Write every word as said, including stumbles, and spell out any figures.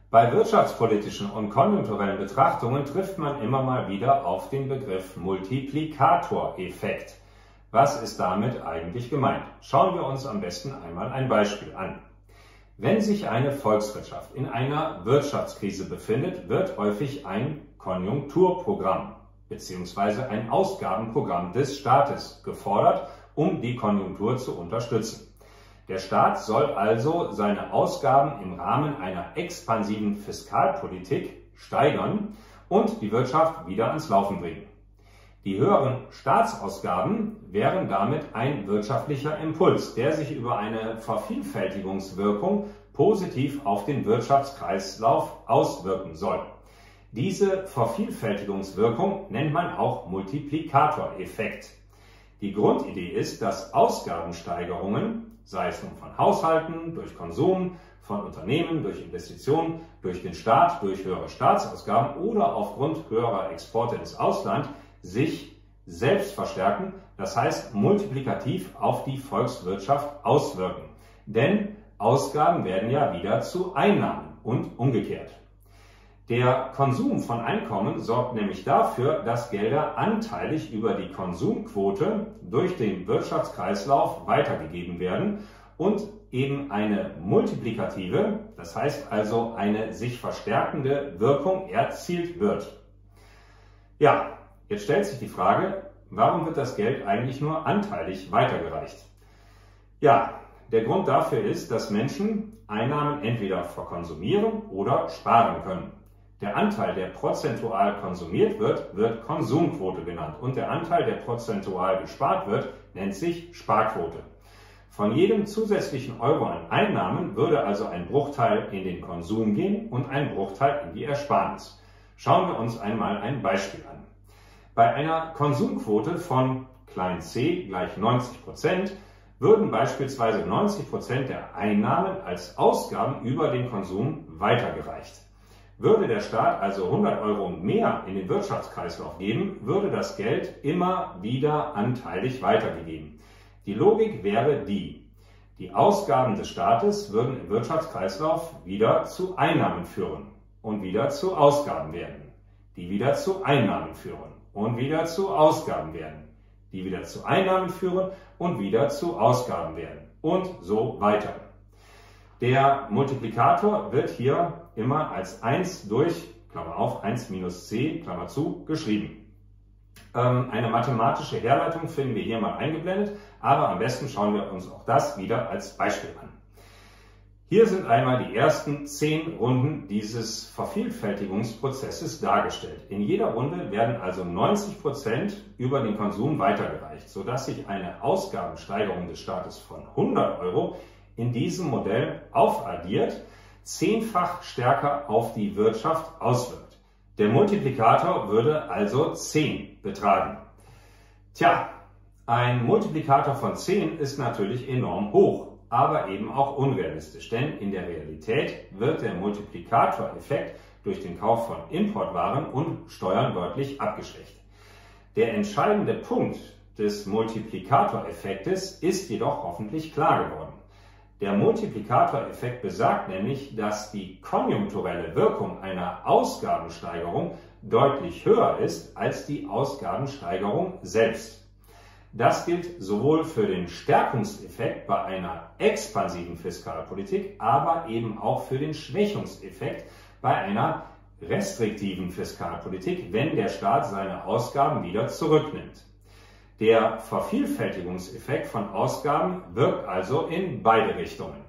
Bei wirtschaftspolitischen und konjunkturellen Betrachtungen trifft man immer mal wieder auf den Begriff Multiplikatoreffekt. Was ist damit eigentlich gemeint? Schauen wir uns am besten einmal ein Beispiel an. Wenn sich eine Volkswirtschaft in einer Wirtschaftskrise befindet, wird häufig ein Konjunkturprogramm bzw. ein Ausgabenprogramm des Staates gefordert, um die Konjunktur zu unterstützen. Der Staat soll also seine Ausgaben im Rahmen einer expansiven Fiskalpolitik steigern und die Wirtschaft wieder ans Laufen bringen. Die höheren Staatsausgaben wären damit ein wirtschaftlicher Impuls, der sich über eine Vervielfältigungswirkung positiv auf den Wirtschaftskreislauf auswirken soll. Diese Vervielfältigungswirkung nennt man auch Multiplikatoreffekt. Die Grundidee ist, dass Ausgabensteigerungen, sei es nun von Haushalten, durch Konsum, von Unternehmen, durch Investitionen, durch den Staat, durch höhere Staatsausgaben oder aufgrund höherer Exporte ins Ausland, sich selbst verstärken, das heißt multiplikativ auf die Volkswirtschaft auswirken. Denn Ausgaben werden ja wieder zu Einnahmen und umgekehrt. Der Konsum von Einkommen sorgt nämlich dafür, dass Gelder anteilig über die Konsumquote durch den Wirtschaftskreislauf weitergegeben werden und eben eine multiplikative, das heißt also eine sich verstärkende Wirkung erzielt wird. Ja, jetzt stellt sich die Frage, warum wird das Geld eigentlich nur anteilig weitergereicht? Ja, der Grund dafür ist, dass Menschen Einnahmen entweder verkonsumieren oder sparen können. Der Anteil, der prozentual konsumiert wird, wird Konsumquote genannt und der Anteil, der prozentual gespart wird, nennt sich Sparquote. Von jedem zusätzlichen Euro an Einnahmen würde also ein Bruchteil in den Konsum gehen und ein Bruchteil in die Ersparnis. Schauen wir uns einmal ein Beispiel an. Bei einer Konsumquote von klein c gleich neunzig Prozent würden beispielsweise neunzig Prozent der Einnahmen als Ausgaben über den Konsum weitergereicht. Würde der Staat also hundert Euro mehr in den Wirtschaftskreislauf geben, würde das Geld immer wieder anteilig weitergegeben. Die Logik wäre die: Die Ausgaben des Staates würden im Wirtschaftskreislauf wieder zu Einnahmen führen und wieder zu Ausgaben werden, die wieder zu Einnahmen führen und wieder zu Ausgaben werden, die wieder zu Einnahmen führen und wieder zu Ausgaben werden und so weiter. Der Multiplikator wird hier immer als eins durch, Klammer auf, eins minus c, Klammer zu, geschrieben. Ähm, eine mathematische Herleitung finden wir hier mal eingeblendet, aber am besten schauen wir uns auch das wieder als Beispiel an. Hier sind einmal die ersten zehn Runden dieses Vervielfältigungsprozesses dargestellt. In jeder Runde werden also neunzig Prozent über den Konsum weitergereicht, sodass sich eine Ausgabensteigerung des Staates von hundert Euro in diesem Modell aufaddiert, zehnfach stärker auf die Wirtschaft auswirkt. Der Multiplikator würde also zehn betragen. Tja, ein Multiplikator von zehn ist natürlich enorm hoch, aber eben auch unrealistisch, denn in der Realität wird der Multiplikatoreffekt durch den Kauf von Importwaren und Steuern deutlich abgeschwächt. Der entscheidende Punkt des Multiplikatoreffektes ist jedoch hoffentlich klar geworden. Der Multiplikatoreffekt besagt nämlich, dass die konjunkturelle Wirkung einer Ausgabensteigerung deutlich höher ist als die Ausgabensteigerung selbst. Das gilt sowohl für den Stärkungseffekt bei einer expansiven Fiskalpolitik, aber eben auch für den Schwächungseffekt bei einer restriktiven Fiskalpolitik, wenn der Staat seine Ausgaben wieder zurücknimmt. Der Vervielfältigungseffekt von Ausgaben wirkt also in beide Richtungen.